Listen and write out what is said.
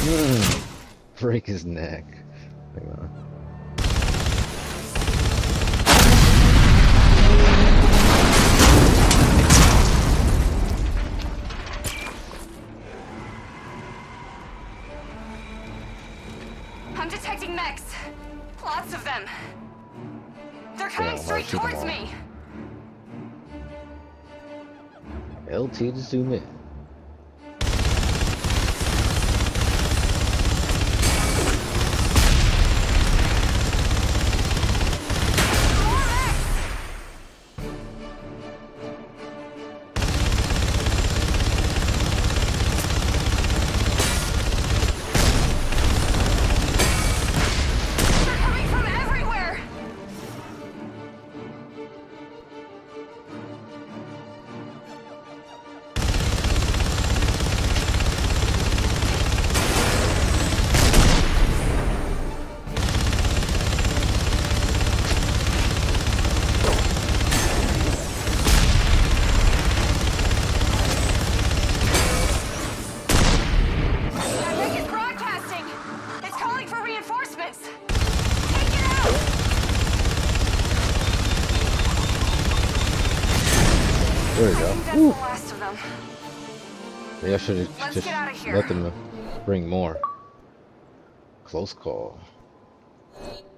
Break his neck. Hang on. I'm detecting mechs. Lots of them. They're coming straight towards me. LT to zoom in. There we go. That's the last of them. Maybe I should have just let them bring more. Close call.